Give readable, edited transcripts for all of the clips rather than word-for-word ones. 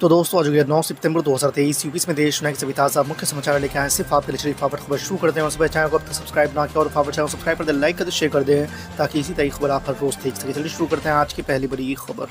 तो दोस्तों आज 9 सितंबर 2023 यूपी में देश दुनिया के सभी ताज़ा मुख्य समाचार लेके आए। सिर्फ आपके लिए शरीफ खबर शुरू करते हैं और सुबह चैनल को अब तक सब्सक्राइब ना किया और खबर चैनल सब्सक्राइब कर दें, लाइक कर दें, शेयर कर दें ताकि इसी तरह खबर आप हर रोज़ देख सकें। चलिए शुरू करते हैं आज की पहली बड़ी खबर।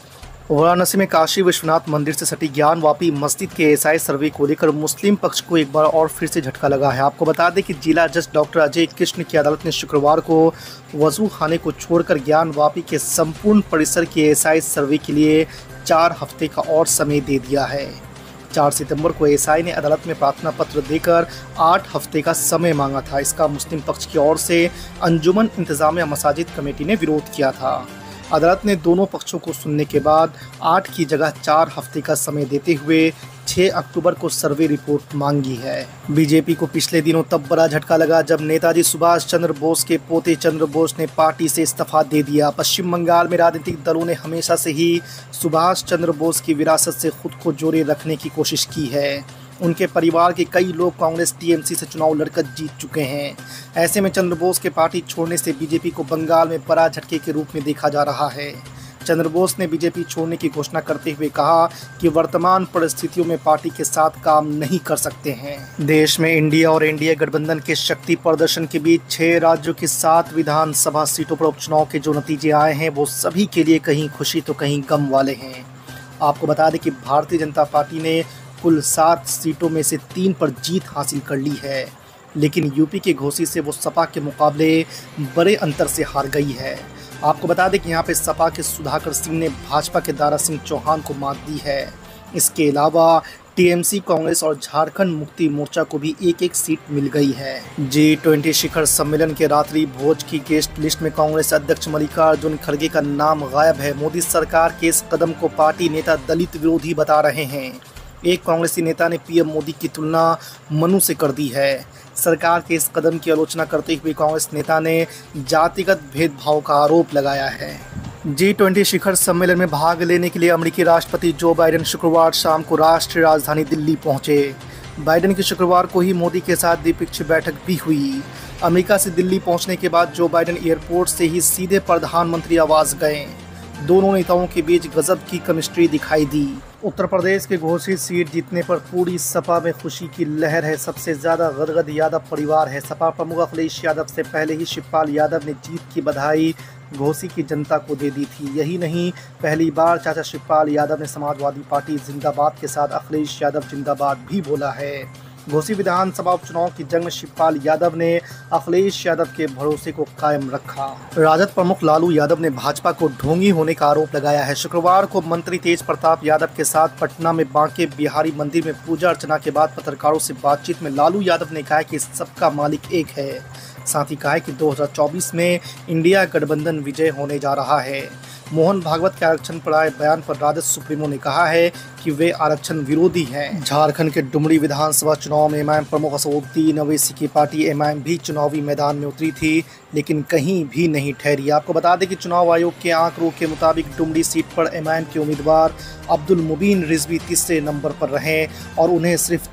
वाराणसी में काशी विश्वनाथ मंदिर से सटी ज्ञानवापी मस्जिद के एसआई सर्वे को लेकर मुस्लिम पक्ष को एक बार और फिर से झटका लगा है। आपको बता दें कि जिला जज डॉक्टर अजय कृष्ण की अदालत ने शुक्रवार को वजू खाने को छोड़कर ज्ञानवापी के संपूर्ण परिसर के एसआई सर्वे के लिए 4 हफ्ते का और समय दे दिया है। 4 सितंबर को एसआई ने अदालत में प्रार्थना पत्र देकर 8 हफ्ते का समय मांगा था। इसका मुस्लिम पक्ष की ओर से अंजुमन इंतजामिया मसाजिद कमेटी ने विरोध किया था। अदालत ने दोनों पक्षों को सुनने के बाद 8 की जगह 4 हफ्ते का समय देते हुए 6 अक्टूबर को सर्वे रिपोर्ट मांगी है। बीजेपी को पिछले दिनों तब बड़ा झटका लगा जब नेताजी सुभाष चंद्र बोस के पोते चंद्र बोस ने पार्टी से इस्तीफा दे दिया। पश्चिम बंगाल में राजनीतिक दलों ने हमेशा से ही सुभाष चंद्र बोस की विरासत से खुद को जोड़े रखने की कोशिश की है। उनके परिवार के कई लोग कांग्रेस टीएमसी से चुनाव लड़कर जीत चुके हैं। ऐसे में चंद्र बोस के पार्टी छोड़ने से बीजेपी को बंगाल में बड़ा झटके के रूप में देखा जा रहा है। चंद्र बोस ने बीजेपी छोड़ने की घोषणा करते हुए कहा कि वर्तमान परिस्थितियों में पार्टी के साथ काम नहीं कर सकते हैं। देश में इंडिया और एनडीए गठबंधन के शक्ति प्रदर्शन के बीच 6 राज्यों की 7 विधानसभा सीटों पर उपचुनाव के जो नतीजे आए हैं वो सभी के लिए कहीं खुशी तो कहीं गम वाले हैं। आपको बता दें कि भारतीय जनता पार्टी ने कुल 7 सीटों में से 3 पर जीत हासिल कर ली है, लेकिन यूपी के घोसी से वो सपा के मुकाबले बड़े अंतर से हार गई है। आपको बता दें कि यहाँ पे सपा के सुधाकर सिंह ने भाजपा के दारा सिंह चौहान को मात दी है। इसके अलावा टीएमसी, कांग्रेस और झारखंड मुक्ति मोर्चा को भी एक सीट मिल गई है। G20 शिखर सम्मेलन के रात्रि भोज की गेस्ट लिस्ट में कांग्रेस अध्यक्ष मल्लिकार्जुन खड़गे का नाम गायब है। मोदी सरकार के इस कदम को पार्टी नेता दलित विरोधी बता रहे हैं। एक कांग्रेसी नेता ने पीएम मोदी की तुलना मनु से कर दी है। सरकार के इस कदम की आलोचना करते हुए कांग्रेस नेता ने जातिगत भेदभाव का आरोप लगाया है। G20 शिखर सम्मेलन में भाग लेने के लिए अमेरिकी राष्ट्रपति जो बाइडेन शुक्रवार शाम को राष्ट्रीय राजधानी दिल्ली पहुंचे। बाइडेन की शुक्रवार को ही मोदी के साथ द्विपक्षीय बैठक भी हुई। अमेरिका से दिल्ली पहुंचने के बाद जो बाइडेन एयरपोर्ट से ही सीधे प्रधानमंत्री आवास गए। दोनों नेताओं के बीच गजब की केमिस्ट्री दिखाई दी। उत्तर प्रदेश के घोसी सीट जीतने पर पूरी सपा में खुशी की लहर है। सबसे ज्यादा गदगद यादव परिवार है। सपा प्रमुख अखिलेश यादव से पहले ही शिवपाल यादव ने जीत की बधाई घोसी की जनता को दे दी थी। यही नहीं, पहली बार चाचा शिवपाल यादव ने समाजवादी पार्टी जिंदाबाद के साथ अखिलेश यादव जिंदाबाद भी बोला है। घोसी विधानसभा उपचुनाव की जंग में शिवपाल यादव ने अखिलेश यादव के भरोसे को कायम रखा। राजद प्रमुख लालू यादव ने भाजपा को ढोंगी होने का आरोप लगाया है। शुक्रवार को मंत्री तेज प्रताप यादव के साथ पटना में बांके बिहारी मंदिर में पूजा अर्चना के बाद पत्रकारों से बातचीत में लालू यादव ने कहा कि सबका मालिक एक है। साथ ही कहा कि 2024 में इंडिया गठबंधन विजय होने जा रहा है। मोहन भागवत के आरक्षण पर आए बयान पर राजद सुप्रीमो ने कहा है कि वे आरक्षण विरोधी हैं। झारखंड के डुमरी विधानसभा चुनाव में एमआईएम प्रमुख असदुद्दीन ओवैसी की पार्टी एमआईएम भी चुनावी मैदान में उतरी थी, लेकिन कहीं भी नहीं ठहरी। आपको बता दें कि चुनाव आयोग के आंकड़ों के मुताबिक डुमरी सीट पर एमआईएम के उम्मीदवार अब्दुल मुबीन रिजवी तीसरे नंबर पर रहे और उन्हें सिर्फ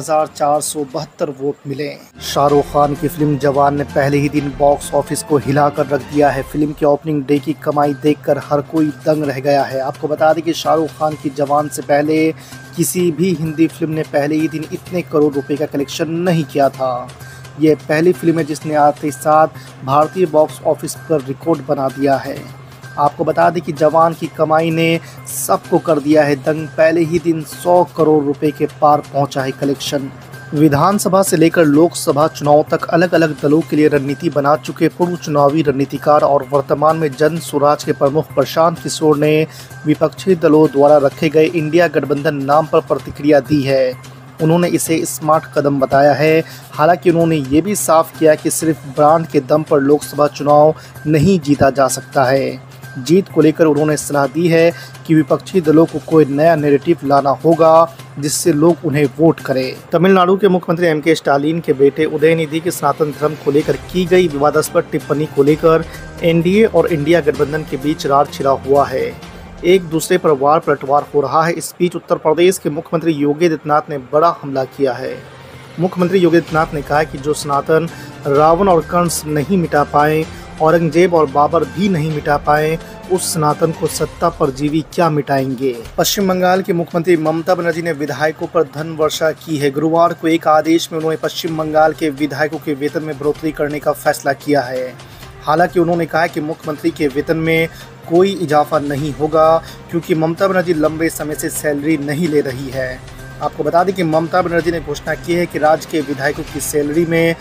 3472 वोट मिले। शाहरुख खान की फिल्म जवान ने पहले ही दिन बॉक्स ऑफिस को हिलाकर रख दिया है। फिल्म के ओपनिंग डे की कमाई देखकर हर कोई दंग रह गया है। आपको बता दें कि शाहरुख खान की जवान से पहले किसी भी हिंदी फिल्म ने पहले ही दिन इतने करोड़ रुपए का कलेक्शन नहीं किया था। ये पहली फिल्म है जिसने आते साथ भारतीय बॉक्स ऑफिस पर रिकॉर्ड बना दिया है। आपको बता दें कि जवान की कमाई ने सबको कर दिया है दंग। पहले ही दिन 100 करोड़ रुपए के पार पहुंचा है कलेक्शन। विधानसभा से लेकर लोकसभा चुनाव तक अलग अलग दलों के लिए रणनीति बना चुके पूर्व चुनावी रणनीतिकार और वर्तमान में जन स्वराज के प्रमुख प्रशांत किशोर ने विपक्षी दलों द्वारा रखे गए इंडिया गठबंधन नाम पर प्रतिक्रिया दी है। उन्होंने इसे स्मार्ट कदम बताया है। हालांकि उन्होंने ये भी साफ किया कि सिर्फ ब्रांड के दम पर लोकसभा चुनाव नहीं जीता जा सकता है। जीत को लेकर उन्होंने सलाह दी है कि विपक्षी दलों को कोई नया नैरेटिव लाना होगा जिससे लोग उन्हें वोट करें। तमिलनाडु के मुख्यमंत्री एमके स्टालिन के बेटे उदयनिधि की सनातन धर्म को लेकर की गई विवादास्पद टिप्पणी को लेकर एनडीए और इंडिया गठबंधन के बीच रार छिड़ा हुआ है। एक दूसरे पर वार पलटवार हो रहा है। इस बीच उत्तर प्रदेश के मुख्यमंत्री योगी आदित्यनाथ ने बड़ा हमला किया है। मुख्यमंत्री योगी आदित्यनाथ ने कहा कि जो सनातन रावण और कंस नहीं मिटा पाए औरंगजेब और बाबर भी नहीं मिटा पाए, उस सनातन को सत्ता परजीवी क्या मिटाएंगे। पश्चिम बंगाल की मुख्यमंत्री ममता बनर्जी ने विधायकों पर धन वर्षा की है। गुरुवार को एक आदेश में उन्होंने पश्चिम बंगाल के विधायकों के वेतन में बढ़ोतरी करने का फैसला किया है। हालांकि उन्होंने कहा कि मुख्यमंत्री के वेतन में कोई इजाफा नहीं होगा, क्योंकि ममता बनर्जी लंबे समय से सैलरी नहीं ले रही है। आपको बता दें कि ममता बनर्जी ने घोषणा की है कि राज्य के विधायकों की सैलरी में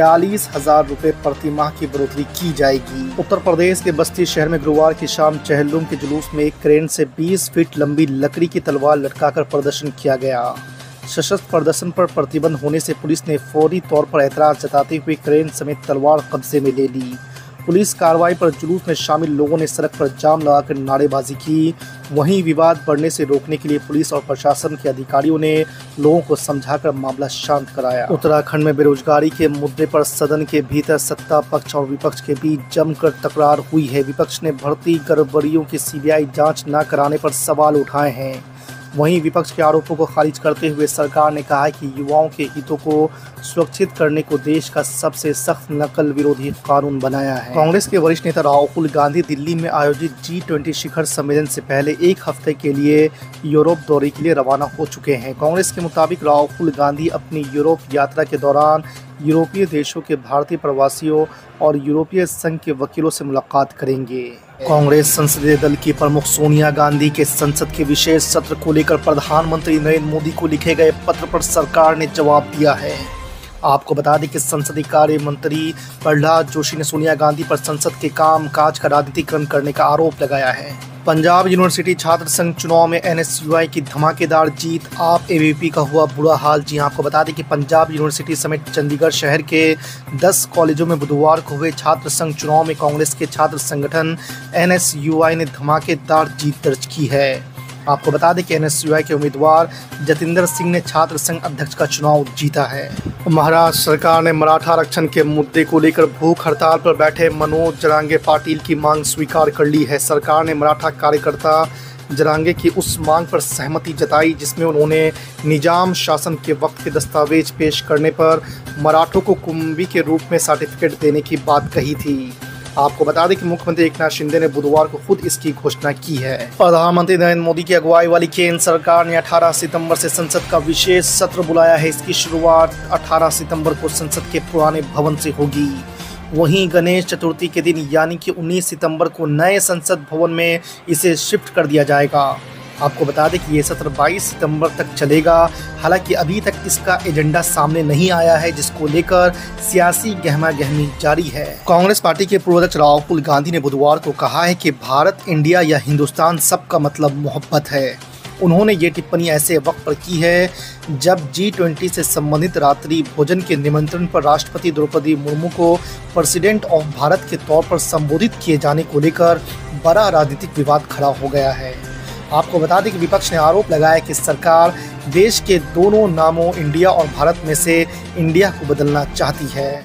40,000 रुपये प्रति माह की बढ़ोतरी की जाएगी। उत्तर प्रदेश के बस्ती शहर में गुरुवार की शाम चहलुम के जुलूस में एक क्रेन से 20 फीट लंबी लकड़ी की तलवार लटकाकर प्रदर्शन किया गया। सशस्त्र प्रदर्शन पर प्रतिबंध होने से पुलिस ने फौरी तौर पर एतराज जताते हुए क्रेन समेत तलवार कब्जे में ले ली। पुलिस कार्रवाई पर जुलूस में शामिल लोगों ने सड़क पर जाम लगाकर नारेबाजी की। वहीं विवाद बढ़ने से रोकने के लिए पुलिस और प्रशासन के अधिकारियों ने लोगों को समझाकर मामला शांत कराया। उत्तराखंड में बेरोजगारी के मुद्दे पर सदन के भीतर सत्ता पक्ष और विपक्ष के बीच जमकर तकरार हुई है। विपक्ष ने भर्ती गड़बड़ियों की सीबीआई जांच न कराने पर सवाल उठाए हैं। वहीं विपक्ष के आरोपों को खारिज करते हुए सरकार ने कहा है कि युवाओं के हितों को सुरक्षित करने को देश का सबसे सख्त नकल विरोधी कानून बनाया है। कांग्रेस के वरिष्ठ नेता राहुल गांधी दिल्ली में आयोजित G20 शिखर सम्मेलन से पहले एक हफ्ते के लिए यूरोप दौरे के लिए रवाना हो चुके हैं। कांग्रेस के मुताबिक राहुल गांधी अपनी यूरोप यात्रा के दौरान यूरोपीय देशों के भारतीय प्रवासियों और यूरोपीय संघ के वकीलों से मुलाकात करेंगे। कांग्रेस संसदीय दल की प्रमुख सोनिया गांधी के संसद के विशेष सत्र को लेकर प्रधानमंत्री नरेंद्र मोदी को लिखे गए पत्र पर सरकार ने जवाब दिया है। आपको बता दें कि संसदीय कार्य मंत्री प्रहलाद जोशी ने सोनिया गांधी पर संसद के काम काज का राजनीतिकरण करने का आरोप लगाया है। पंजाब यूनिवर्सिटी छात्र संघ चुनाव में NSUI की धमाकेदार जीत, आप AVP का हुआ बुरा हाल। जी आपको बता दें कि पंजाब यूनिवर्सिटी समेत चंडीगढ़ शहर के 10 कॉलेजों में बुधवार को हुए छात्र संघ चुनाव में कांग्रेस के छात्र संगठन NSUI ने धमाकेदार जीत दर्ज की है। आपको बता दें कि NSUI के उम्मीदवार जतिंदर सिंह ने छात्र संघ अध्यक्ष का चुनाव जीता है। महाराष्ट्र सरकार ने मराठा आरक्षण के मुद्दे को लेकर भूख हड़ताल पर बैठे मनोज जरांगे पाटिल की मांग स्वीकार कर ली है। सरकार ने मराठा कार्यकर्ता जरांगे की उस मांग पर सहमति जताई जिसमें उन्होंने निजाम शासन के वक्त के दस्तावेज पेश करने पर मराठों को कुंभी के रूप में सर्टिफिकेट देने की बात कही थी। आपको बता दें कि मुख्यमंत्री एकनाथ शिंदे ने बुधवार को खुद इसकी घोषणा की है। प्रधानमंत्री नरेंद्र मोदी की अगुवाई वाली केंद्र सरकार ने 18 सितंबर से संसद का विशेष सत्र बुलाया है। इसकी शुरुआत 18 सितंबर को संसद के पुराने भवन से होगी। वहीं गणेश चतुर्थी के दिन यानी कि 19 सितंबर को नए संसद भवन में इसे शिफ्ट कर दिया जाएगा। आपको बता दें कि ये सत्र 22 सितंबर तक चलेगा। हालांकि अभी तक इसका एजेंडा सामने नहीं आया है, जिसको लेकर सियासी गहमागहमी जारी है। कांग्रेस पार्टी के पूर्व अध्यक्ष राहुल गांधी ने बुधवार को कहा है कि भारत, इंडिया या हिंदुस्तान सबका मतलब मोहब्बत है। उन्होंने ये टिप्पणी ऐसे वक्त पर की है जब G20 से संबंधित रात्रि भोजन के निमंत्रण पर राष्ट्रपति द्रौपदी मुर्मू को प्रेसिडेंट ऑफ भारत के तौर पर संबोधित किए जाने को लेकर बड़ा राजनीतिक विवाद खड़ा हो गया है। आपको बता दें कि विपक्ष ने आरोप लगाया कि सरकार देश के दोनों नामों इंडिया और भारत में से इंडिया को बदलना चाहती है।